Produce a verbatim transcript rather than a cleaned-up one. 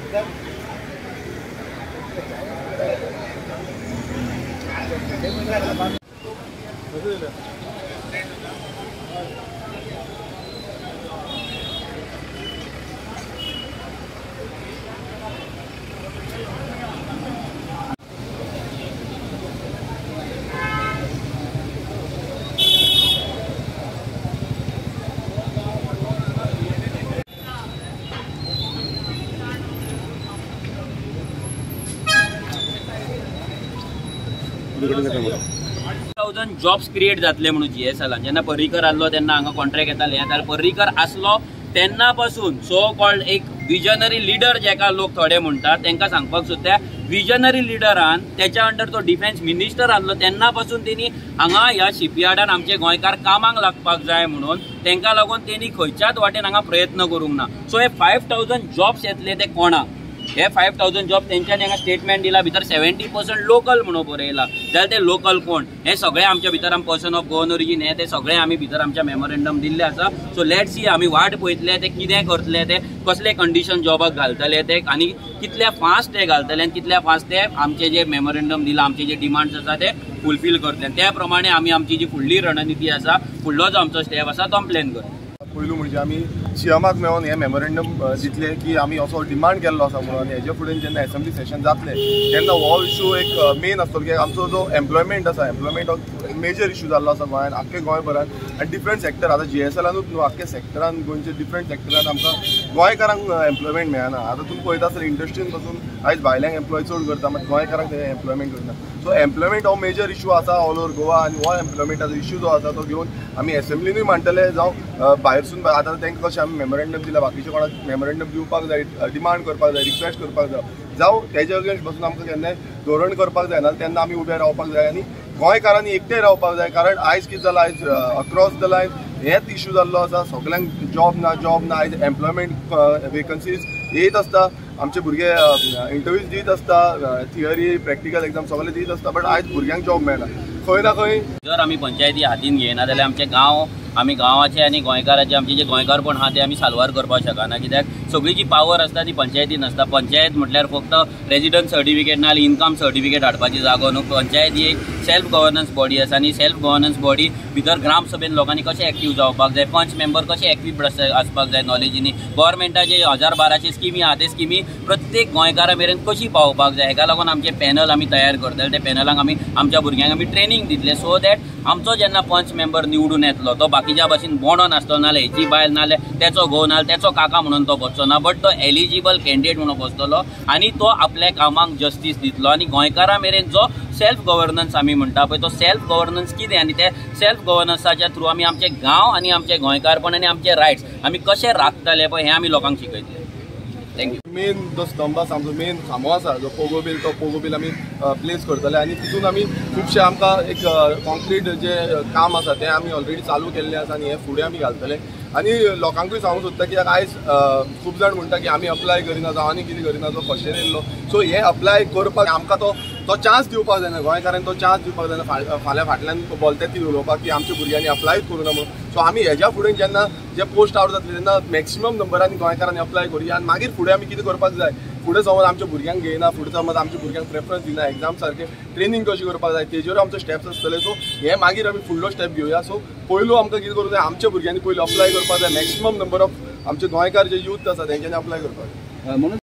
Thousand jobs create जातले म्हणून जीएसएलान जेन्ना पर्रीकर आसलो तेन्ना हांगा कॉन्ट्रॅक्ट येताले येताले पर्रीकर आसलो तेन्ना पासून सो कॉल्ड एक विजनरी लिडर जेका लोक थोडे म्हणटात तांकां सांगपाक सोदता विजनरी लिडरान त्याच्या अंडर तो डिफेन्स मिनिस्टर आसलो तेन्ना पासून तेणी हांगा ह्या शिपयार्डान आमचे गोंयकार कामाक लागपाक जाय म्हणून तांकां लागून तेणी खंयच्याच वाटेन हांगा प्रयत्न करूंक ना। सो हे फायव थाउजंड जॉब्स येतले ते कोणाक हे फायव थाउजंड जॉब तेंच्यांनी हांगा स्टेटमेंट दिला भितर सेव्हन्टी पर्सेंट लोकल म्हणून बरयला जाल्यार ते लोकल कोण हे सगळे आमच्या भितर आमी पर्सन ऑफ गोवन ओरिजीन हे ते सगळे आमी भितर आमच्या मेमोरेंडम दिल्ले आसा। सो लेट्स सी आमी वाट पळयतले ते कितें करतले ते कसले कंडिशन जॉबाक घालतले ते आनी कितल्या फास्ट ते घालतले आनी कितल्या फास्ट ते आमचे जे मेमोरेंडम दिला आमचे जे डिमांड्स आसा ते फुलफील करतले त्या प्रमाणे आमी आमची जी फुडली रणनीती आसा फुडलो जो आमचो स्टेप आसा तो प्लॅन करतले। पयलू म्हणजे आमी सीएमाक मेळोन हे मेमोरेंडम दितले की आमी असो डिमांड केल्लो आसा म्हणून आनी हेजे फुडें जेन्ना एसेंब्ली सेशन जातले तेन्ना हो इशू एक मेन आसतलो की आमचो जो एम्प्लॉयमेंट आसा एम्प्लॉयमेंट हो मेजर इशू जाल्लो आसा गोंयांत आख्खे गोंयभरान आनी डिफरंट सेक्टर आतां जीएसएलानूच न्हू आख्खे सेक्टरान गोंयचे डिफरंट सेक्टरान आमकां गोंयकारांक एम्प्लॉयमेंट मेळना। आतां तुमी पळयता आसतना इंडस्ट्रीन पासून आयज भायल्यांक एम्प्लॉय चड करता मात गोंयकारांक ते एम्प्लॉयमेंट करना। सो एम्प्लॉयमेंट हो मेजर इशू आसा ऑल ओवर गोवा आनी हो एम्प्लॉयमेंटाचो इशू जो आसा तो घेवन आमी एसेंब्लीनूय मांडटले जावं भायरसून आतां तांकां कशें आमी मेमोरेंडम दिला बाकीचे कोणाक मेमोरेंडम दिवपाक जाय डिमांड करपाक जाय रिक्वेस्ट करपाक जाय जावं तेजे अगेन्स्ट बसून आमकां केन्नाय धोरण करपाक जायना तेन्ना आमी उबे रावपाक जाय आनी गोंयकारांनी एकठांय रावपाक जाय। कारण आयज कितें जालां आयज अक्रॉस द लायन हेच इशू जाल्लो आसा सगळ्यांक जॉब ना जॉब ना आयज एम्प्लॉयमेंट वेकन्सीज येत आसता आमचे भुरगे इंटरव्यूज दीत आसता थियरी प्रॅक्टिकल एग्जाम सगळे दीत आसता बट आयज भुरग्यांक जॉब मेळना खंय ना खंय। जर आमी पंचायती हातीन घेयना जाल्यार आमचे गांव आमी गांवाचे आनी गोंयकाराचे आमचे जे गोंयकारपण आहा ते आमी साल्वार करपाक शकना कित्याक सगळी जी पावर आसता ती पंचायतीन आसता। पंचायत म्हटल्यार फक्त रेजिडंट सर्टिफिकेट ना इनकम सर्टिफिकेट हाडपाची जागो न्हू। पंचायत ही एक सेल्फ गव्हर्नन्स बॉडी आसा आनी सेल्फ गव्हर्नन्स बॉडी भितर ग्रामसभेन लोकांनी कशें एक्टीव जावपाक जाय पंच मेंबर कशें एक्टीव आसपाक जाय नॉलेजीनी गोवोरमेंटाचे हजार बाराचे स्किमी आहा ते स्किमी प्रत्येक गोंयकारा मेरेन कशी पावोवपाक जाय हेका लागून आमचे पॅनल आमी तयार करतले। ते पॅनलाक आमी आमच्या भुरग्यांक आमी ट्रेनिंग दितले सो दॅट आमचो जेन्ना पंच मेंबर निवडून येतलो तो बाकीच्या भाशेन बोंडो नासतो नाल्यार हेची बायल नाल्यार तेचो घोव नाल्यार तेचो काका म्हणून तो बसचो ना बट तो एलिजिबल कॅन्डिडेट म्हणून बसतलो आनी तो आपल्या कामाक जस्टीस दितलो आनी गोंयकारा मेरेन जो सेल्फ गव्हर्नन्स आमी म्हणटा पळय तो सेल्फ गव्हर्नन्स कितें आनी ते सेल्फ गव्हर्नन्साच्या थ्रू आमी आमचे गांव आनी आमचे गोंयकारपण आनी आमचे रायट्स आमी कशे राखतले पळय हें आमी लोकांक शिकयतले। थँक्यू। मेन जो स्तंभ आसा आमचो मेन खांबो आसा जो पोगो बिल तो पोगो बिल आमी प्लेस करतले आनी तितून आमी खुबशे आमकां एक कॉन्क्रीट जे काम आसा तें आमी ऑलरेडी चालू केल्लें आसा आनी हें फुडें आमी घालतले आनी लोकांकूय सांगूंक सोदता कित्याक आयज खूब जाण म्हणटा की आमी अप्लाय करिना जावं आनी कितें करिना जो फर्स्ट येयल्लो सो हे अप्लाय करपाक आमकां तो तो चान्स दिवपाक जायना गोंयकारांनी तो चान्स दिवपाक जायना फाल्यां फाटल्यान बोलते ती उलोवपाक की आमच्या भुरग्यांनी अप्लायच करूना म्हणून। सो आमी हेज्या फुडें जेन्ना जे पोस्ट आवट जातले तेन्ना मॅक्सिमम नंबरांनी गोंयकारांनी अप्लाय करुया आनी मागीर फुडें आमी कितें करपाक जाय फुडें समज आमच्या भुरग्यांक घेयना फुडें समज आमच्या भुरग्यांक प्रेफरन्स दिना एग्जाम सारके ट्रेनिंग कशी करपाक जाय तेजेर आमचे स्टेप्स आसतले। सो हे मागीर आमी फुडलो स्टेप घेवया। सो पयलू आमकां कितें करूंक जाय आमच्या भुरग्यांनी पयलू अप्लाय करपाक जाय मॅक्सिमम नंबर ऑफ आमचे गोंयकार जे यूथ आसा तेंच्यांनी अप्लाय करपाक जाय म्हणून